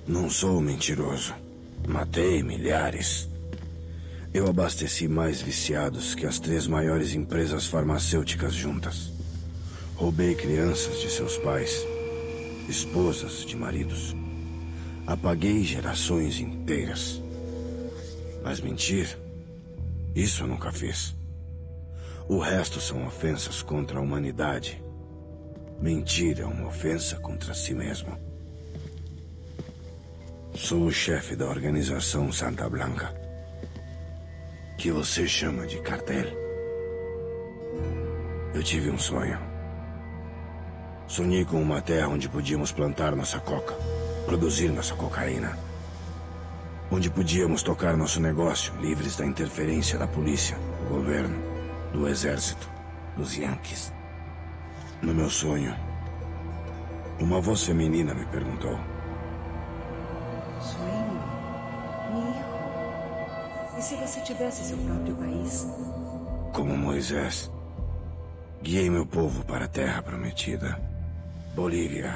Não sou mentiroso. Matei milhares. Eu abasteci mais viciados que as 3 maiores empresas farmacêuticas juntas. Roubei crianças de seus pais, esposas de maridos. Apaguei gerações inteiras. Mas mentir, isso eu nunca fiz. O resto são ofensas contra a humanidade. Mentir é uma ofensa contra si mesmo. Sou o chefe da organização Santa Blanca, que você chama de cartel. Eu tive um sonho. Sonhei com uma terra onde podíamos plantar nossa coca, produzir nossa cocaína. Onde podíamos tocar nosso negócio, livres da interferência da polícia, do governo, do exército, dos Yankees. No meu sonho, uma voz feminina me perguntou: Swing, Mijo, e se você tivesse seu próprio país? como Moisés, guiei meu povo para a terra prometida, Bolívia.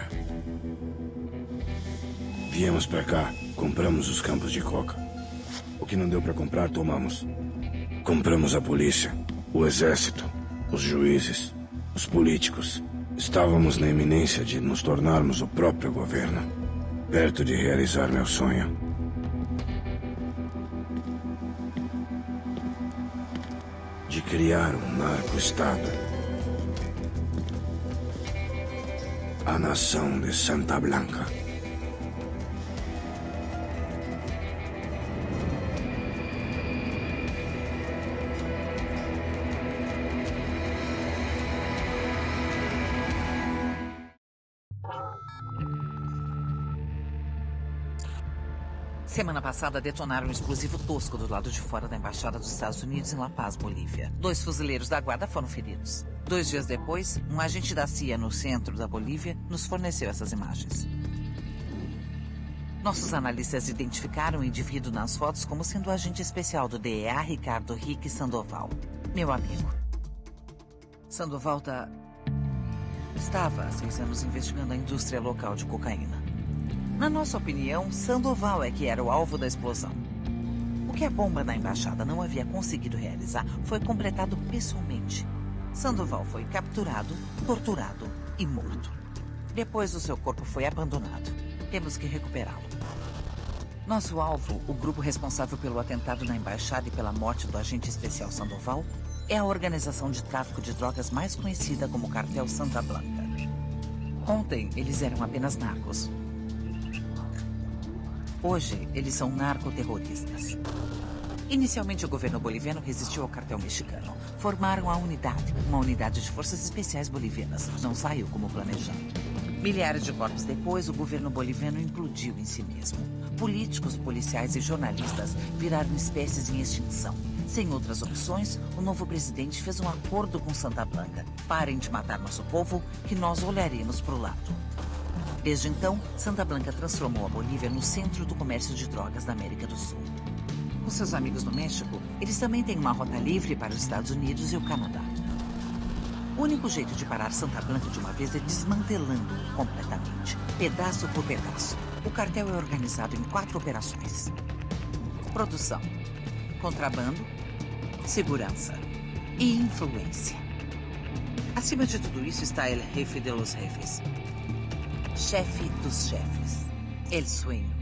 Viemos para cá, compramos os campos de coca. O que não deu para comprar, tomamos. Compramos a polícia, o exército, os juízes, os políticos. Estávamos na iminência de nos tornarmos o próprio governo, perto de realizar meu sonho. De criar um narco-estado. A nação de Santa Blanca. Semana passada detonaram um explosivo tosco do lado de fora da Embaixada dos Estados Unidos em La Paz, Bolívia. 2 fuzileiros da guarda foram feridos. 2 dias depois, um agente da CIA no centro da Bolívia nos forneceu essas imagens. Nossos analistas identificaram o indivíduo nas fotos como sendo o agente especial do DEA, Ricardo Rique Sandoval, meu amigo. Sandoval estava há 6 anos investigando a indústria local de cocaína. Na nossa opinião, Sandoval é que era o alvo da explosão. O que a bomba da embaixada não havia conseguido realizar foi completado pessoalmente. Sandoval foi capturado, torturado e morto. Depois o seu corpo foi abandonado. Temos que recuperá-lo. Nosso alvo, o grupo responsável pelo atentado na embaixada e pela morte do agente especial Sandoval, é a organização de tráfico de drogas mais conhecida como Cartel Santa Blanca. Ontem, eles eram apenas narcos. Hoje, eles são narcoterroristas. Inicialmente, o governo boliviano resistiu ao cartel mexicano. Formaram a unidade, uma unidade de forças especiais bolivianas. Não saiu como planejado. Milhares de corpos depois, o governo boliviano implodiu em si mesmo. Políticos, policiais e jornalistas viraram espécies em extinção. Sem outras opções, o novo presidente fez um acordo com Santa Blanca. Parem de matar nosso povo, que nós olharemos para o lado. Desde então, Santa Blanca transformou a Bolívia no centro do comércio de drogas da América do Sul. Com seus amigos no México, eles também têm uma rota livre para os Estados Unidos e o Canadá. O único jeito de parar Santa Blanca de uma vez é desmantelando-o completamente, pedaço por pedaço. O cartel é organizado em 4 operações: produção, contrabando, segurança e influência. Acima de tudo isso está El Jefe de los Jefes, chefe dos chefes, El Sueño.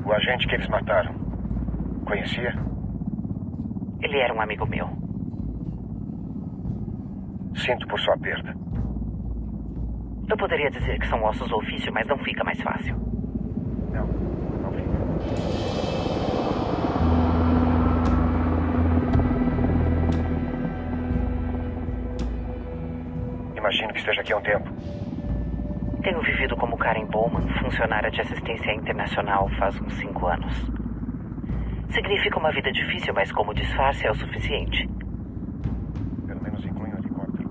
O agente que eles mataram, conhecia? Ele era um amigo meu. Sinto por sua perda. Eu poderia dizer que são ossos do ofício, mas não fica mais fácil. Não fica. Imagino que esteja aqui há um tempo. Tenho vivido como Karen Bowman, funcionária de assistência internacional, faz uns 5 anos. Significa uma vida difícil, mas como disfarce é o suficiente. Pelo menos inclui um helicóptero.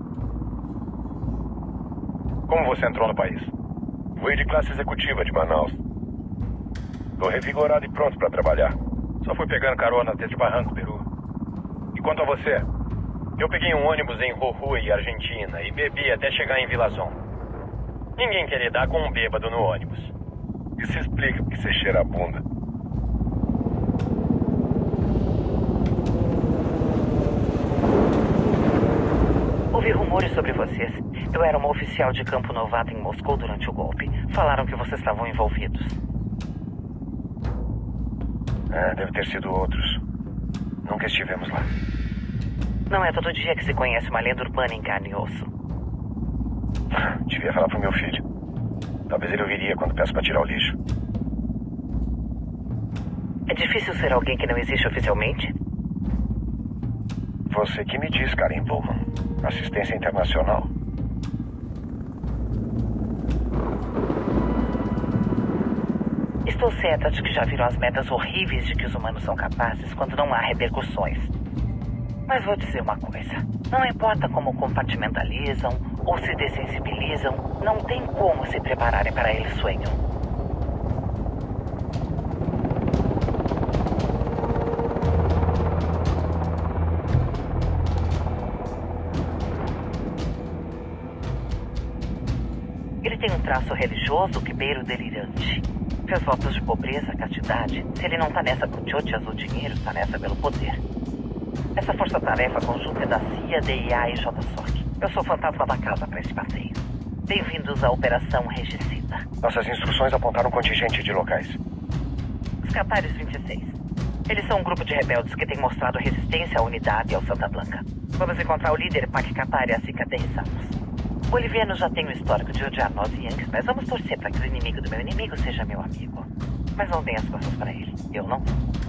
Como você entrou no país? Fui de classe executiva de Manaus. Tô revigorado e pronto para trabalhar. Só fui pegando carona até de Barranco, Peru. E quanto a você? Eu peguei um ônibus em Jujuy, Argentina, e bebi até chegar em Villazón. Ninguém quer lidar com um bêbado no ônibus. Isso explica porque você cheira a bunda. Ouvi rumores sobre vocês. Eu era uma oficial de campo novata em Moscou durante o golpe. Falaram que vocês estavam envolvidos. Deve ter sido outros. Nunca estivemos lá. Não é todo dia que se conhece uma lenda urbana em carne e osso. Devia falar pro meu filho. Talvez ele ouviria quando peço pra tirar o lixo. É difícil ser alguém que não existe oficialmente? Você que me diz, Karen Bowman. Assistência internacional. Estou certa de que já viram as metas horríveis de que os humanos são capazes quando não há repercussões. Mas vou dizer uma coisa. Não importa como compartimentalizam ou se dessensibilizam, não tem como se prepararem para eles sonham. Ele tem um traço religioso que beira o delirante. Fez votos de pobreza, castidade. Se ele não tá nessa por tchotchas ou dinheiro, tá nessa pelo poder. Essa força-tarefa conjunta é da CIA, DIA e JSOC. Eu sou o fantasma da casa para esse passeio. Bem-vindos à Operação Regicida. Nossas instruções apontaram um contingente de locais. Os Qataris 26. Eles são um grupo de rebeldes que tem mostrado resistência à unidade e ao Santa Blanca. Vamos encontrar o líder Pac Katari assim que aterrissarmos. O boliviano já tem um histórico de odiar nós Yankees, mas vamos torcer para que o inimigo do meu inimigo seja meu amigo. Mas não dê as costas para ele. Eu não.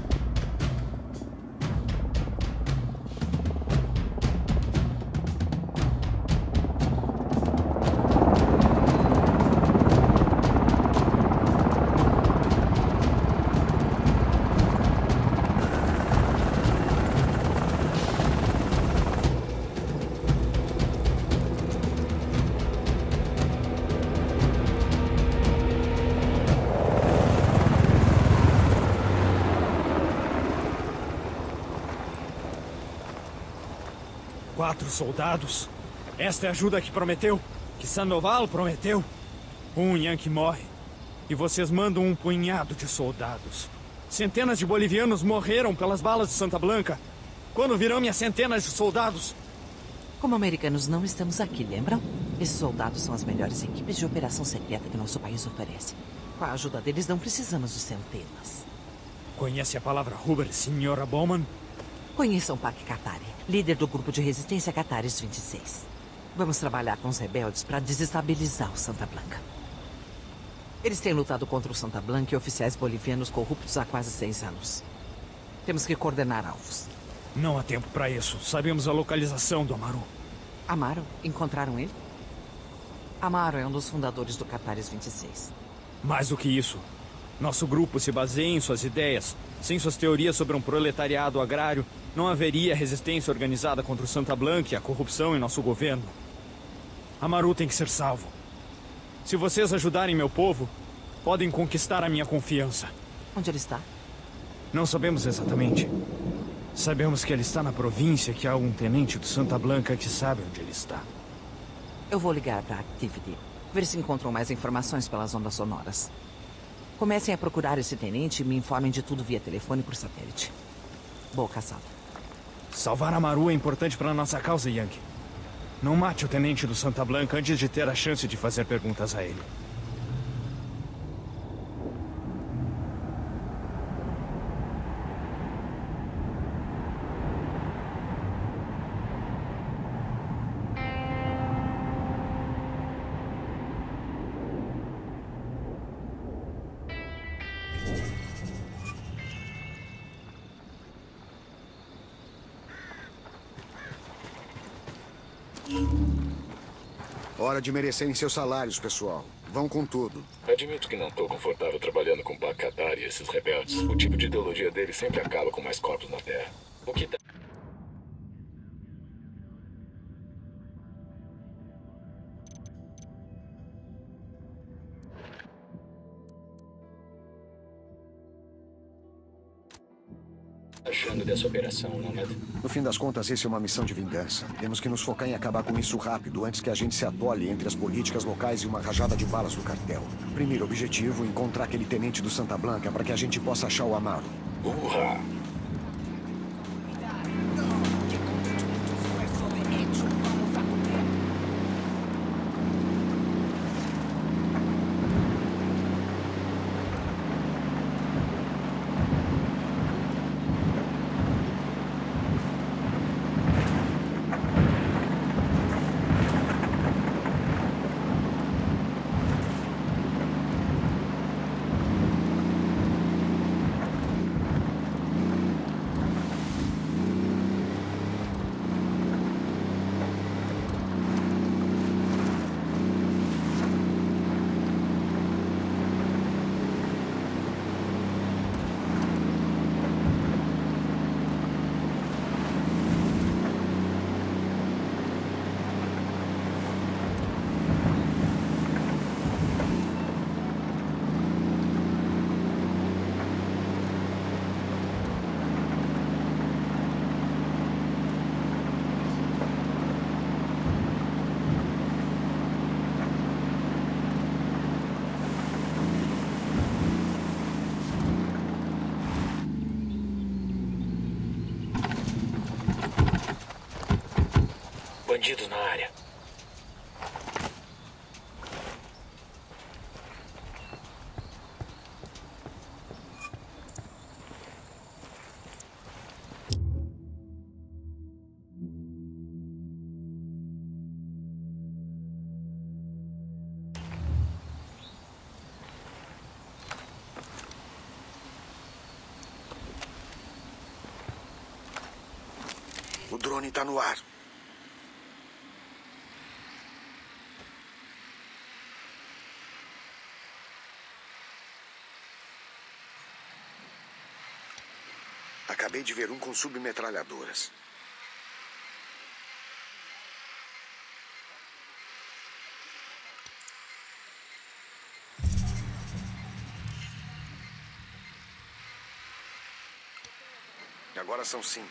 Soldados. Esta é a ajuda que prometeu, que Sandoval prometeu. Um Yankee morre e vocês mandam um punhado de soldados. Centenas de bolivianos morreram pelas balas de Santa Blanca. Quando virão minhas centenas de soldados? Como americanos não estamos aqui, lembram? Esses soldados são as melhores equipes de operação secreta que nosso país oferece. Com a ajuda deles não precisamos de centenas. Conhece a palavra Huber, Senhora Bowman? Conheçam Pac Katari, líder do grupo de resistência Qataris 26. Vamos trabalhar com os rebeldes para desestabilizar o Santa Blanca. Eles têm lutado contra o Santa Blanca e oficiais bolivianos corruptos há quase 6 anos. Temos que coordenar alvos. Não há tempo para isso. Sabemos a localização do Amaru. Amaro? Encontraram ele? Amaro é um dos fundadores do Qataris 26. Mais do que isso. Nosso grupo se baseia em suas ideias. Sem suas teorias sobre um proletariado agrário, não haveria resistência organizada contra o Santa Blanca e a corrupção em nosso governo. Amaru tem que ser salvo. Se vocês ajudarem meu povo, podem conquistar a minha confiança. Onde ele está? Não sabemos exatamente. Sabemos que ele está na província, que há um tenente do Santa Blanca que sabe onde ele está. Eu vou ligar para a Activity, ver se encontram mais informações pelas ondas sonoras. Comecem a procurar esse tenente e me informem de tudo via telefone por satélite. Boa caçada. Salvar Amaru é importante para nossa causa, Yankee. Não mate o tenente do Santa Blanca antes de ter a chance de fazer perguntas a ele. Hora de merecerem seus salários, pessoal. Vão com tudo. Admito que não tô confortável trabalhando com Bacadar e esses rebeldes. O tipo de ideologia deles sempre acaba com mais corpos na Terra. O que tá... achando dessa operação, Nomad? No fim das contas, essa é uma missão de vingança. Temos que nos focar em acabar com isso rápido, antes que a gente se atole entre as políticas locais e uma rajada de balas do cartel. Primeiro objetivo, encontrar aquele tenente do Santa Blanca para que a gente possa achar o Amaro. Urra! Bandidos na área. O drone tá no ar. Acabei de ver um com submetralhadoras. E agora são 5.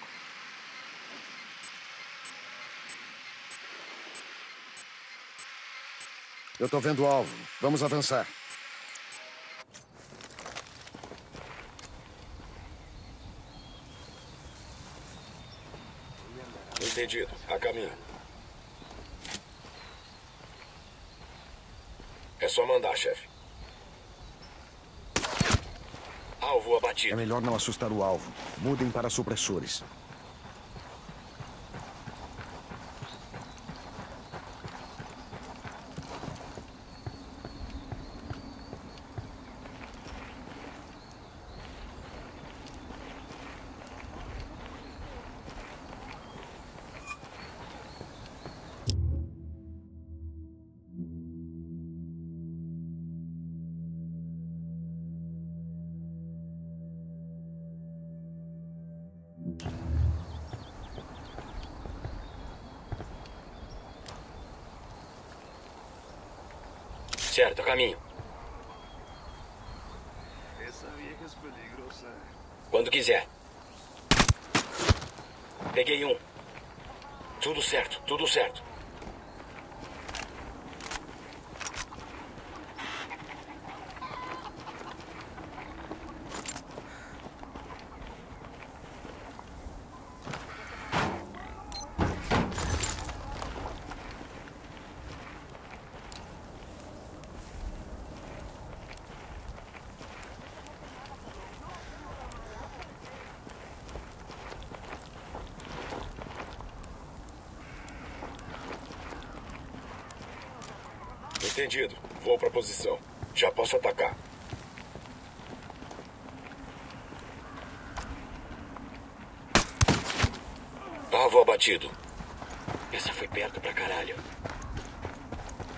Eu tô vendo o alvo. Vamos avançar. Entendido. A caminho. É só mandar, chefe. Alvo É abatido. melhor não assustar o alvo. Mudem para supressores. Certo, a caminho. Essa vieja é peligrosa. Quando quiser. Peguei um. Tudo certo, tudo certo. Entendido. Vou pra posição. Já posso atacar. Alvo abatido. Essa foi perto pra caralho.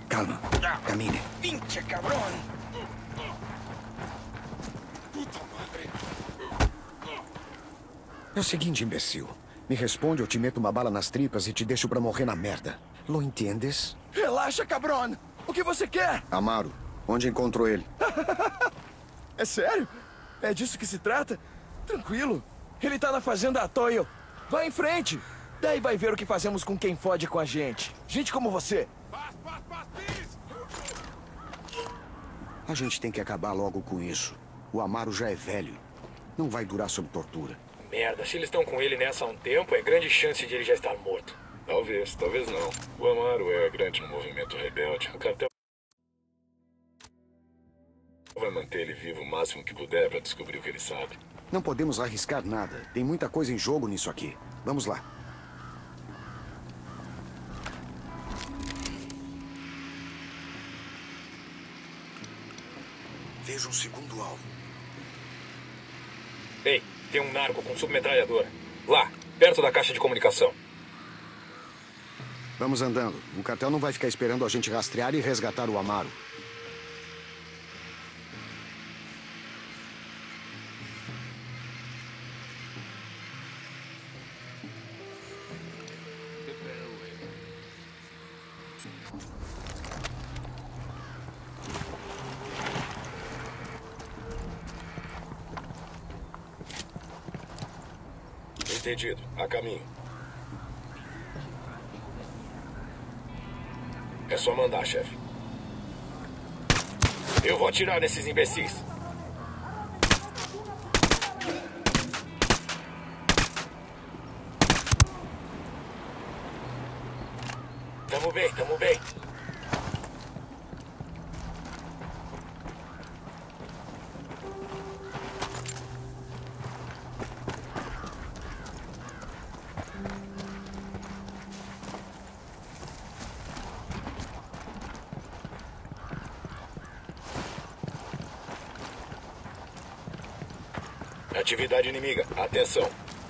Calma. Camine. Pinche cabrón! Puta madre! É o seguinte, imbecil. Me responde ou te meto uma bala nas tripas e te deixo pra morrer na merda. Lo entendes? Relaxa, cabrón! O que você quer? Amaro, onde encontrou ele? É sério? É disso que se trata? Tranquilo. Ele tá na fazenda Atoil. Vai em frente. Daí vai ver o que fazemos com quem fode com a gente. Gente como você. A gente tem que acabar logo com isso. O Amaro já é velho. Não vai durar sob tortura. Merda, se eles estão com ele nessa há um tempo, é grande chance de ele já estar morto. Talvez, talvez não. O Amaro é grande no movimento rebelde. O cartel vai manter ele vivo o máximo que puder pra descobrir o que ele sabe. Não podemos arriscar nada. Tem muita coisa em jogo nisso aqui. Vamos lá. Veja um segundo alvo. Ei, tem um narco com submetralhadora. Lá, perto da caixa de comunicação. Vamos andando. O cartel não vai ficar esperando a gente rastrear e resgatar o Amaro. Entendido. A caminho. É só mandar, chefe. Eu vou atirar nesses imbecis. Tamo bem, tamo bem. Atividade inimiga. Atenção.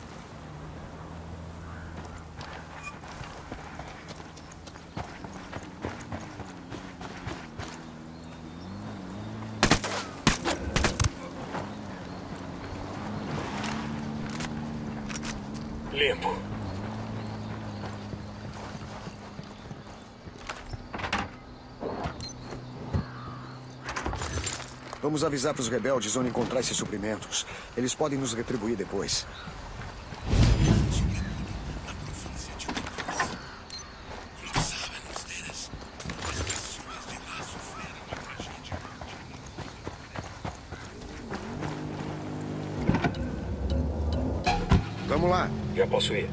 Limpo. Vamos avisar para os rebeldes onde encontrar esses suprimentos. Eles podem nos retribuir depois. Vamos lá. Já posso ir.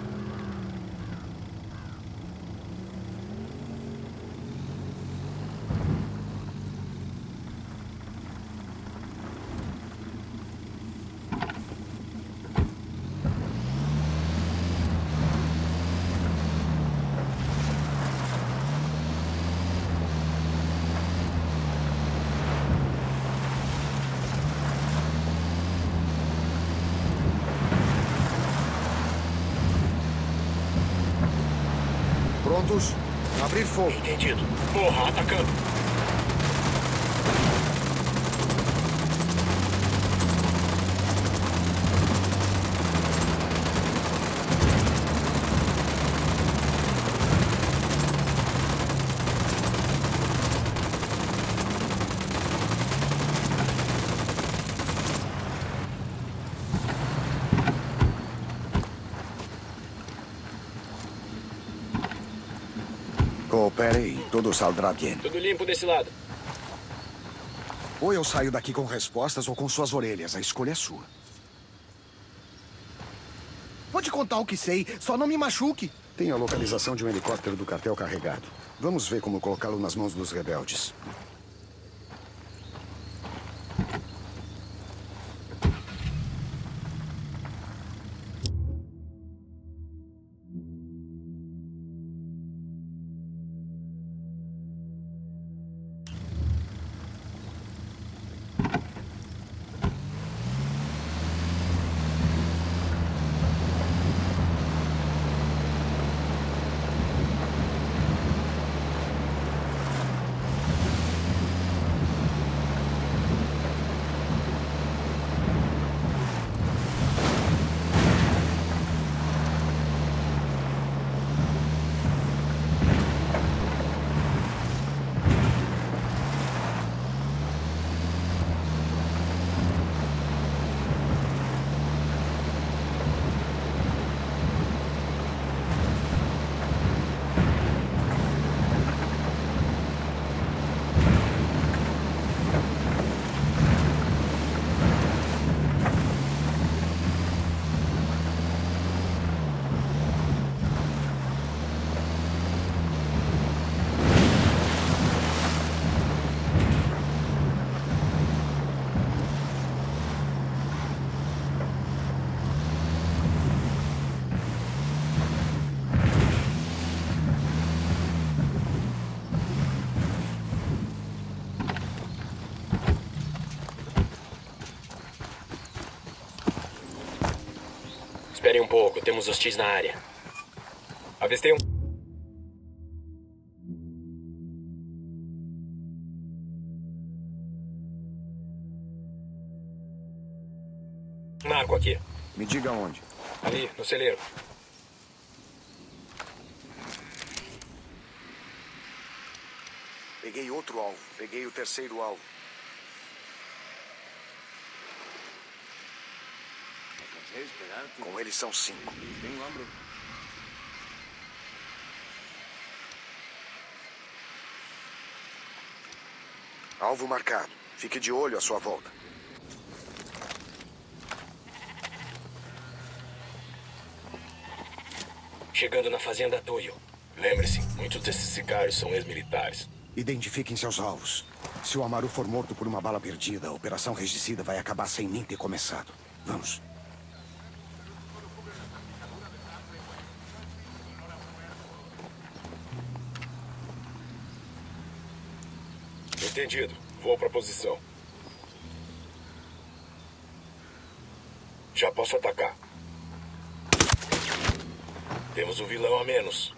Prontos? Abrir fogo. Entendido. Porra, atacando. Coopere e tudo saldrá bem. Tudo limpo desse lado. Ou eu saio daqui com respostas ou com suas orelhas. A escolha é sua. Pode contar o que sei, só não me machuque. Tem a localização de um helicóptero do cartel carregado. Vamos ver como colocá-lo nas mãos dos rebeldes. Espere um pouco, temos hostis na área. Avistei um... narco aqui. Me diga onde. Ali, no celeiro. Peguei outro alvo. Peguei o terceiro alvo. Com eles são 5. Alvo marcado. Fique de olho à sua volta. Chegando na fazenda Toyo. Lembre-se, muitos desses sicários são ex-militares. Identifiquem seus alvos. Se o Amaru for morto por uma bala perdida, a Operação Regicida vai acabar sem nem ter começado. Vamos. Entendido. Vou pra posição. Já posso atacar. Temos um vilão a menos.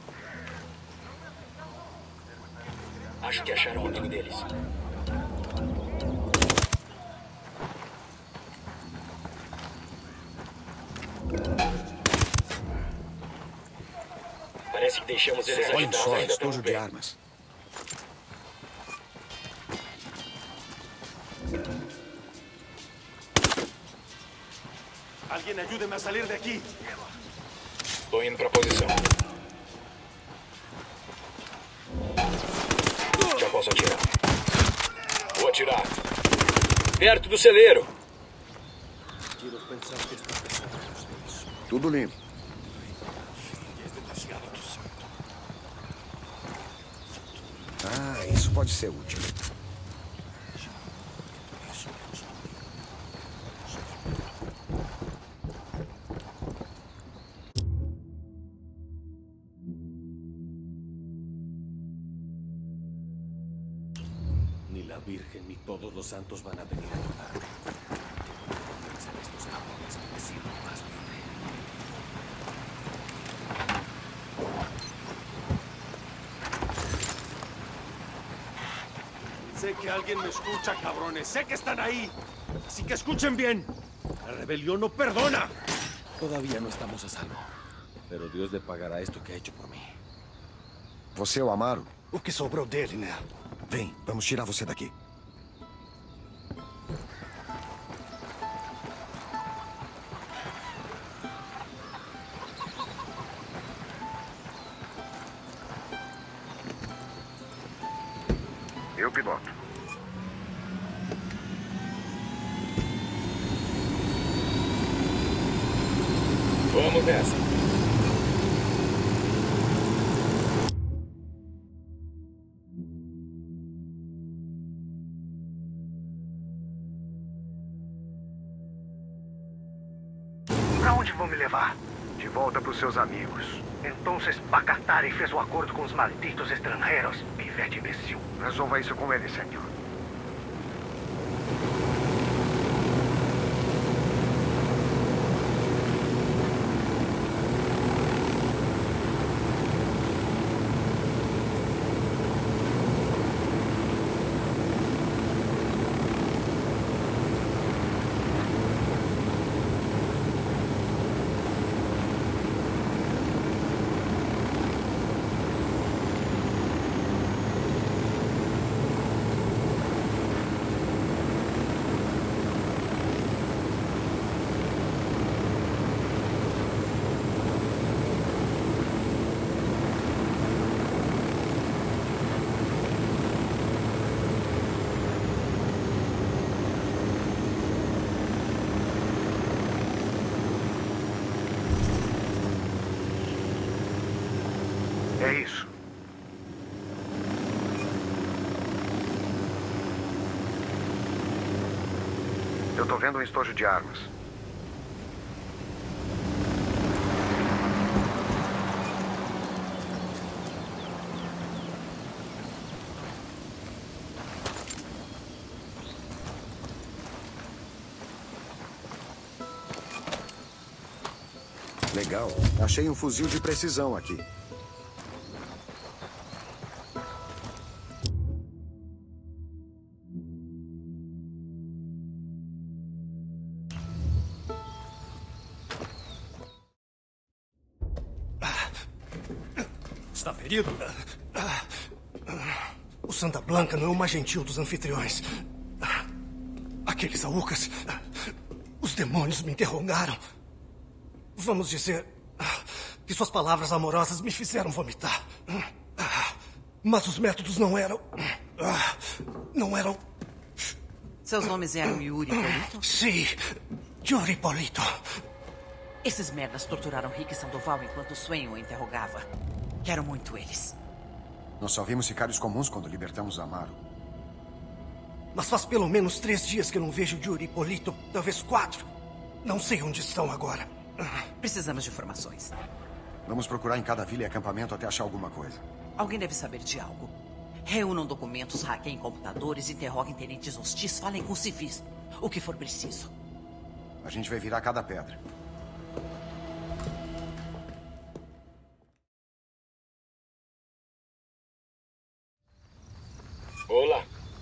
Acho que acharam o amigo deles. Parece que deixamos eles Olhem agitados só, ainda estojo tão de bem. armas. Alguien ayúdeme a salir de aquí. Tô indo pra posição. Já posso atirar. Vou atirar. Perto do celeiro. Tudo limpo. Ah, isso pode ser útil. Ni la Virgen ni todos los santos van a venir a ayudarme. Pensar estos cabrones que me sirven más libre. Sé que alguien me escucha, cabrones. Sé que están ahí. Así que escuchen bien. La rebelión no perdona. Todavía no estamos a salvo. Pero Dios le pagará esto que ha hecho por mí. Você é o Amaru? O que sobrou dele, né? Vem, vamos tirar você daqui. Eu piloto. Vamos nessa. Pra onde vão me levar? De volta pros seus amigos. Então, Bacatari fez um acordo com os malditos estrangeiros. Pivete imbecil. Resolva isso com ele, senhor. É isso. Eu tô vendo um estojo de armas. Legal. Achei um fuzil de precisão aqui. Está ferido? O Santa Blanca não é o mais gentil dos anfitriões. Aqueles aucas, os demônios me interrogaram. Vamos dizer que suas palavras amorosas me fizeram vomitar. Mas os métodos não eram... Seus nomes eram Yuri e Polito? Sim, Yuri e Polito. Esses merdas torturaram Rick Sandoval enquanto o Swain o interrogava. Quero muito eles. Nós só vimos sicários comuns quando libertamos Amaro. Mas faz pelo menos 3 dias que eu não vejo Yuri e Polito, talvez 4. Não sei onde estão agora. Precisamos de informações. Vamos procurar em cada vila e acampamento até achar alguma coisa. Alguém deve saber de algo. Reúnam documentos, hackeiem computadores, interroguem tenentes hostis, falem com civis. O que for preciso. A gente vai virar cada pedra. Olá.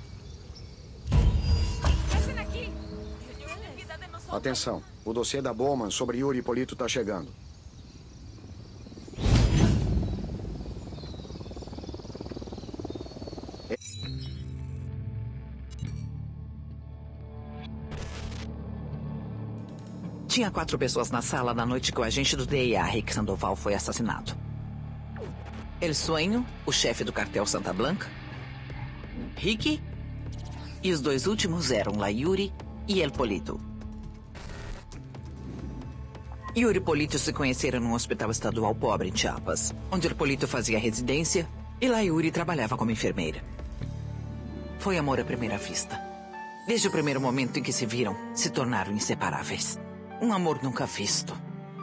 Atenção, o dossiê da Bowman sobre Yuri e Polito está chegando. Tinha 4 pessoas na sala na noite que o agente do DEA, Rick Sandoval, foi assassinado. El Sueño, o chefe do cartel Santa Blanca, Ricky, e os 2 últimos eram La Yuri e El Polito. Yuri e Polito se conheceram num hospital estadual pobre em Chiapas, onde El Polito fazia residência e La Yuri trabalhava como enfermeira. Foi amor à primeira vista. Desde o primeiro momento em que se viram, se tornaram inseparáveis. Um amor nunca visto.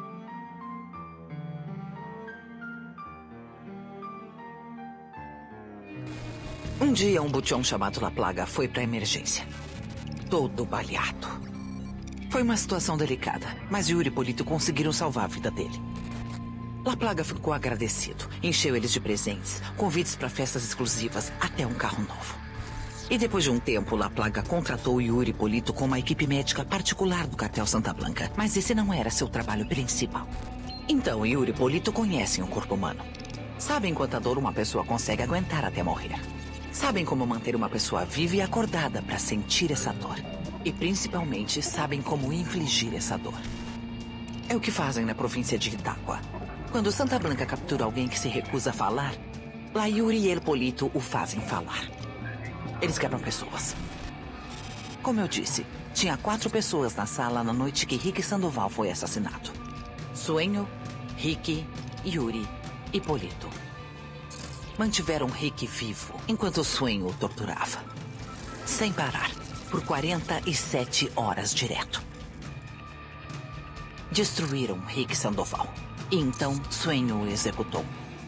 Um dia, um butião chamado La Plaga foi para a emergência. Todo baleado. Foi uma situação delicada, mas Yuri e Polito conseguiram salvar a vida dele. La Plaga ficou agradecido. Encheu eles de presentes, convites para festas exclusivas, até um carro novo. E depois de um tempo, La Plaga contratou Yuri e Polito com uma equipe médica particular do cartel Santa Blanca. Mas esse não era seu trabalho principal. Então, Yuri e Polito conhecem o corpo humano. Sabem quanta dor uma pessoa consegue aguentar até morrer. Sabem como manter uma pessoa viva e acordada para sentir essa dor. E, principalmente, sabem como infligir essa dor. É o que fazem na província de Itaqua. Quando Santa Blanca captura alguém que se recusa a falar, La Yuri e El Polito o fazem falar. Eles quebram pessoas. Como eu disse, tinha 4 pessoas na sala na noite que Rick Sandoval foi assassinado. Sueño, Ricky, Yuri e Polito. Mantiveram Rick vivo, enquanto o Sueño o torturava. Sem parar, por 47 horas direto. Destruíram Rick Sandoval. E então Sueño o executou.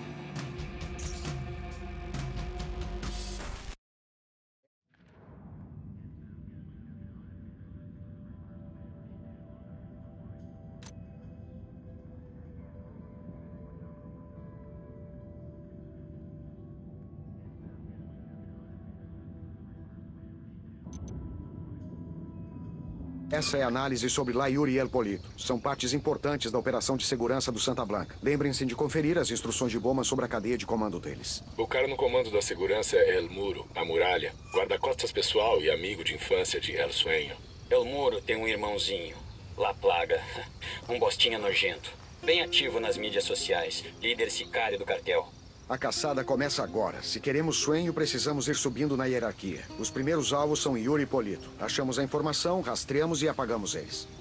Essa é a análise sobre La Yuri e El Polito. São partes importantes da operação de segurança do Santa Blanca. Lembrem-se de conferir as instruções de Bowman sobre a cadeia de comando deles. O cara no comando da segurança é El Muro, a muralha, guarda-costas pessoal e amigo de infância de El Sueño. El Muro tem um irmãozinho, La Plaga, um bostinha nojento. Bem ativo nas mídias sociais, líder sicário do cartel. A caçada começa agora. Se queremos Sueño, precisamos ir subindo na hierarquia. Os primeiros alvos são Yuri e Polito. Achamos a informação, rastreamos e apagamos eles.